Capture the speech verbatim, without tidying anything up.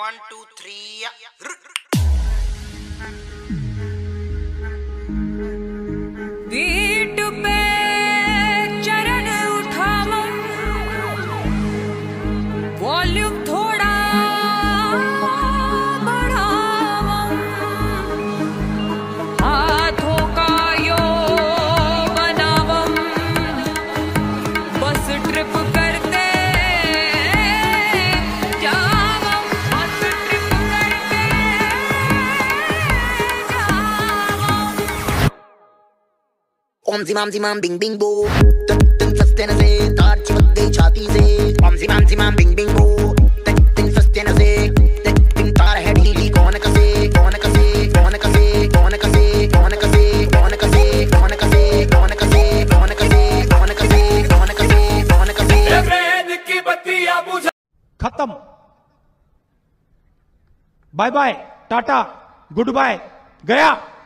One two three. Beat पे चरण उठाओ, वॉल्यूम थोड़ा बढ़ाओ, हाथों का योग बनाओ, बस ट्रिप करते जाओ, बस ट्रिप करते जाओ। ओम जिमाम जिमाम बिंग बिंग बो, तक तक सस्ते न से तार चिपक गई छाती से। ओम जिमाम जिमाम बिंग बिंग बो, तक तक सस्ते न से तक तक तार है ढीली। कौन कसे कौन कसे कौन कसे कौन कसे कौन कसे कौन कसे कौन कसे कौन कसे कौन कसे कौन कसे कौन कसे कौन कसे ट्रेन की बत्तियां बुझा। खत्म। Bye bye, tata, good bye, गया।